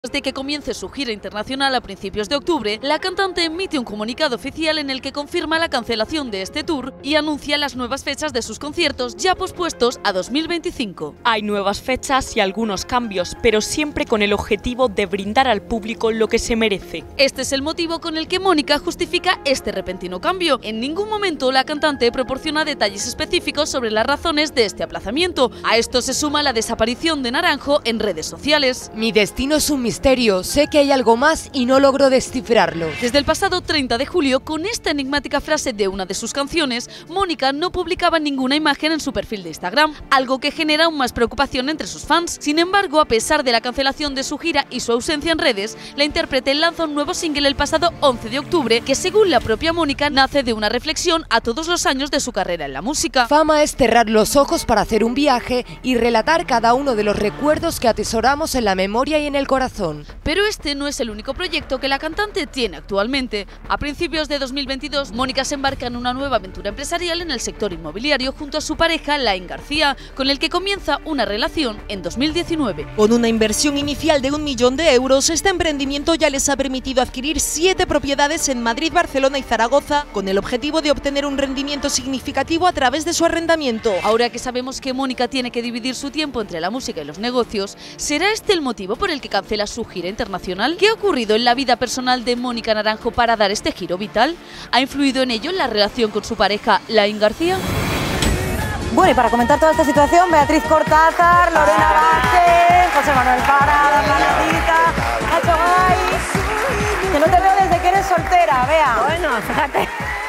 De que comience su gira internacional a principios de octubre, la cantante emite un comunicado oficial en el que confirma la cancelación de este tour y anuncia las nuevas fechas de sus conciertos ya pospuestos a 2025. Hay nuevas fechas y algunos cambios, pero siempre con el objetivo de brindar al público lo que se merece. Este es el motivo con el que Mónica justifica este repentino cambio. En ningún momento la cantante proporciona detalles específicos sobre las razones de este aplazamiento. A esto se suma la desaparición de Naranjo en redes sociales. Mi destino es un misterio, sé que hay algo más y no logro descifrarlo. Desde el pasado 30 de julio, con esta enigmática frase de una de sus canciones, Mónica no publicaba ninguna imagen en su perfil de Instagram, algo que genera aún más preocupación entre sus fans. Sin embargo, a pesar de la cancelación de su gira y su ausencia en redes, la intérprete lanza un nuevo single el pasado 11 de octubre, que según la propia Mónica nace de una reflexión a todos los años de su carrera en la música. Fama es cerrar los ojos para hacer un viaje y relatar cada uno de los recuerdos que atesoramos en la memoria y en el corazón. Pero este no es el único proyecto que la cantante tiene actualmente. A principios de 2022, Mónica se embarca en una nueva aventura empresarial en el sector inmobiliario junto a su pareja Laín García, con el que comienza una relación en 2019. Con una inversión inicial de 1 millón de euros, este emprendimiento ya les ha permitido adquirir 7 propiedades en Madrid, Barcelona y Zaragoza, con el objetivo de obtener un rendimiento significativo a través de su arrendamiento. Ahora que sabemos que Mónica tiene que dividir su tiempo entre la música y los negocios, ¿será este el motivo por el que cancela su gira internacional? ¿Qué ha ocurrido en la vida personal de Mónica Naranjo para dar este giro vital? ¿Ha influido en ello la relación con su pareja Laín García? Bueno, y para comentar toda esta situación, Beatriz Cortázar, Lorena Vázquez, José Manuel Parada, Margarita, Nacho Gay. Que no te veo desde que eres soltera, Bea. Bueno, fíjate.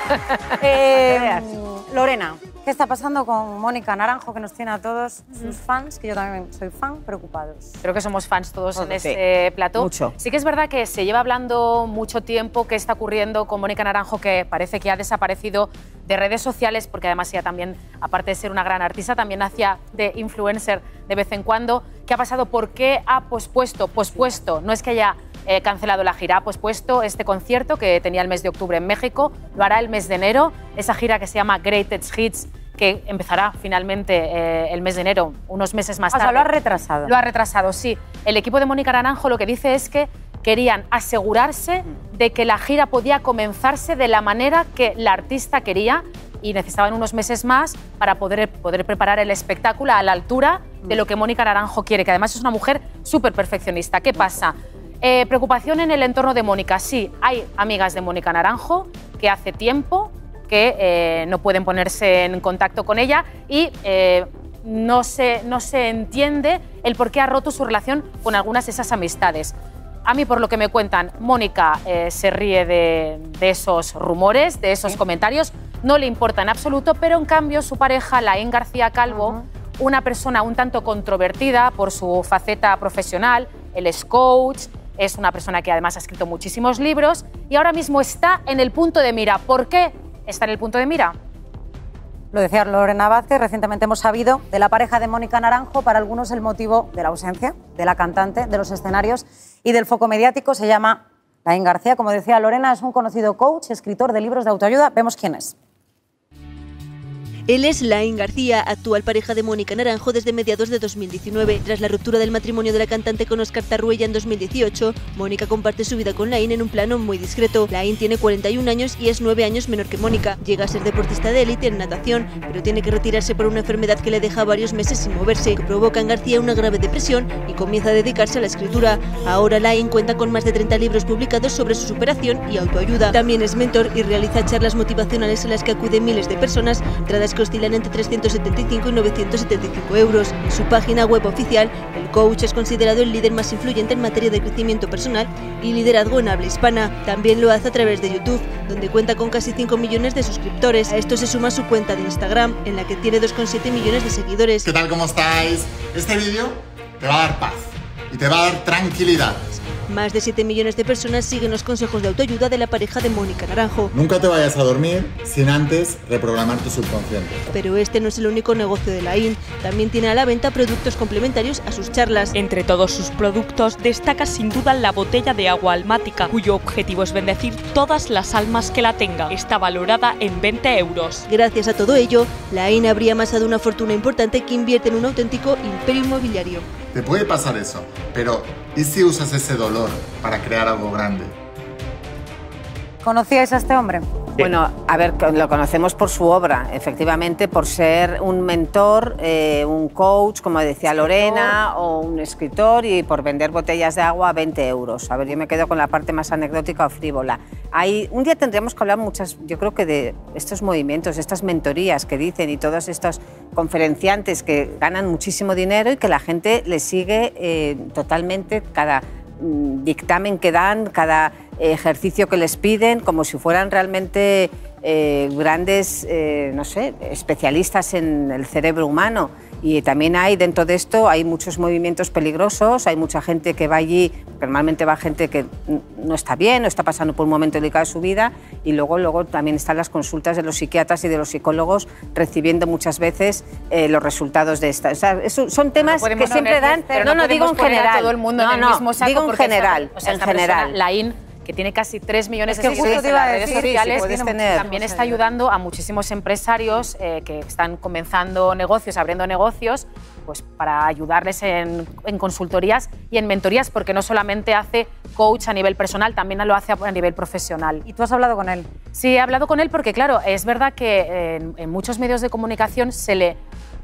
Lorena, ¿qué está pasando con Mónica Naranjo, que nos tiene a todos sus fans, que yo también soy fan, preocupados? Creo que somos fans todos en Sí, este plató. mucho. Sí que es verdad que se lleva hablando mucho tiempo qué está ocurriendo con Mónica Naranjo, que parece que ha desaparecido de redes sociales, porque además ella también, aparte de ser una gran artista, también hacía de influencer de vez en cuando. ¿Qué ha pasado? ¿Por qué ha pospuesto? No es que haya cancelado la gira, ha pospuesto este concierto que tenía el mes de octubre en México, lo hará el mes de enero, esa gira que se llama Greatest Hits, que empezará finalmente el mes de enero, unos meses más tarde. O sea, lo ha retrasado. Lo ha retrasado, sí. El equipo de Mónica Naranjo lo que dice es que querían asegurarse de que la gira podía comenzarse de la manera que la artista quería y necesitaban unos meses más para poder preparar el espectáculo a la altura de lo que Mónica Naranjo quiere, que además es una mujer súper perfeccionista. ¿Qué pasa? Preocupación en el entorno de Mónica. Sí, hay amigas de Mónica Naranjo que hace tiempo que no pueden ponerse en contacto con ella y no se entiende el por qué ha roto su relación con algunas de esas amistades. A mí, por lo que me cuentan, Mónica se ríe de esos rumores, de esos comentarios, no le importa en absoluto, pero en cambio su pareja, Laín García Calvo, una persona un tanto controvertida por su faceta profesional, él es coach, es una persona que además ha escrito muchísimos libros y ahora mismo está en el punto de mira. ¿Por qué está en el punto de mira? Lo decía Lorena Vázquez, recientemente hemos sabido de la pareja de Mónica Naranjo, para algunos el motivo de la ausencia de la cantante, de los escenarios y del foco mediático se llama Laín García. Como decía Lorena, es un conocido coach, escritor de libros de autoayuda. Vemos quién es. Él es Laín García, actual pareja de Mónica Naranjo desde mediados de 2019. Tras la ruptura del matrimonio de la cantante con Óscar Tarruella en 2018, Mónica comparte su vida con Laín en un plano muy discreto. Laín tiene 41 años y es 9 años menor que Mónica. Llega a ser deportista de élite en natación, pero tiene que retirarse por una enfermedad que le deja varios meses sin moverse, que provoca en García una grave depresión y comienza a dedicarse a la escritura. Ahora Laín cuenta con más de 30 libros publicados sobre su superación y autoayuda. También es mentor y realiza charlas motivacionales a las que acuden miles de personas, entradas que oscilan entre 375 y 975 euros. En su página web oficial, el coach es considerado el líder más influyente en materia de crecimiento personal y liderazgo en habla hispana. También lo hace a través de YouTube, donde cuenta con casi 5 millones de suscriptores. A esto se suma su cuenta de Instagram, en la que tiene 2,7 millones de seguidores. ¿Qué tal? ¿Cómo estáis? Este vídeo te va a dar paz y te va a dar tranquilidad. Más de 7 millones de personas siguen los consejos de autoayuda de la pareja de Mónica Naranjo. Nunca te vayas a dormir sin antes reprogramar tu subconsciente. Pero este no es el único negocio de Laín. También tiene a la venta productos complementarios a sus charlas. Entre todos sus productos destaca sin duda la botella de agua almática, cuyo objetivo es bendecir todas las almas que la tengan. Está valorada en 20 euros. Gracias a todo ello, Laín habría amasado una fortuna importante que invierte en un auténtico imperio inmobiliario. te puede pasar eso. Pero, ¿y si usas ese dolor para crear algo grande? ¿Conocíais a este hombre? Bueno, a ver, lo conocemos por su obra, efectivamente, por ser un mentor, un coach, como decía Lorena, o un escritor, y por vender botellas de agua a 20 euros. A ver, yo me quedo con la parte más anecdótica o frívola. Un día tendríamos que hablar yo creo que de estos movimientos, estas mentorías que dicen y todos estos conferenciantes que ganan muchísimo dinero y que la gente les sigue totalmente cada dictamen que dan, cada ejercicio que les piden, como si fueran realmente grandes, no sé, especialistas en el cerebro humano. Y también dentro de esto, hay muchos movimientos peligrosos, hay mucha gente que va allí, normalmente va gente que no está bien, no está pasando por un momento delicado de su vida, y luego también están las consultas de los psiquiatras y de los psicólogos recibiendo muchas veces los resultados de estas. O sea, son temas que siempre dan... No, digo en general. Todo el mundo en el mismo saco, digo en general. En general. Laín, que tiene casi 3 millones de seguidores en las redes sociales, también está ayudando a muchísimos empresarios que están comenzando negocios, abriendo negocios, pues para ayudarles en consultorías y en mentorías, porque no solamente hace coach a nivel personal, también lo hace a nivel profesional. ¿Y tú has hablado con él? Sí, he hablado con él porque, claro, es verdad que en muchos medios de comunicación se le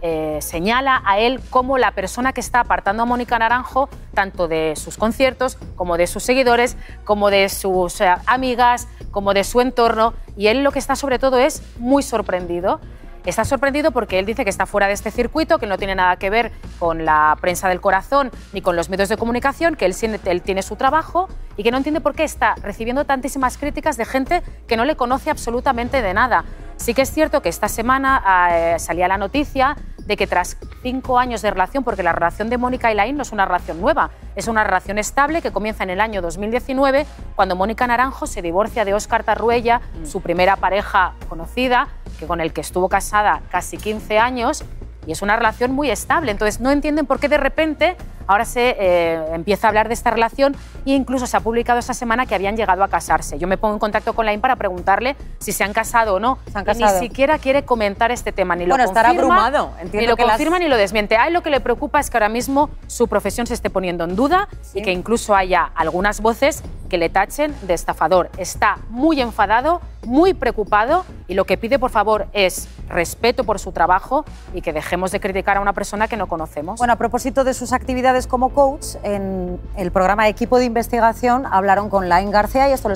señala a él como la persona que está apartando a Mónica Naranjo tanto de sus conciertos, como de sus seguidores, como de sus amigas, como de su entorno, y él lo que está sobre todo es muy sorprendido. Está sorprendido porque él dice que está fuera de este circuito, que no tiene nada que ver con la prensa del corazón ni con los medios de comunicación, que él tiene su trabajo y que no entiende por qué está recibiendo tantísimas críticas de gente que no le conoce absolutamente de nada. Sí que es cierto que esta semana salía la noticia de que tras 5 años de relación, porque la relación de Mónica y Laín no es una relación nueva, es una relación estable que comienza en el año 2019, cuando Mónica Naranjo se divorcia de Óscar Tarruella, su primera pareja conocida, con el que estuvo casada casi 15 años, y es una relación muy estable. Entonces no entienden por qué de repente ahora se empieza a hablar de esta relación, e incluso se ha publicado esta semana que habían llegado a casarse. Yo me pongo en contacto con Laín para preguntarle si se han casado o no. ¿Se han casado? Ni siquiera quiere comentar este tema, ni lo confirma, estará abrumado. ni lo confirma ni lo desmiente. A él lo que le preocupa es que ahora mismo su profesión se esté poniendo en duda, y que incluso haya algunas voces que le tachen de estafador. Está muy enfadado, muy preocupado, y lo que pide, por favor, es respeto por su trabajo y que dejemos de criticar a una persona que no conocemos. Bueno, a propósito de sus actividades como coach, en el programa Equipo de Investigación hablaron con Laín García y esto les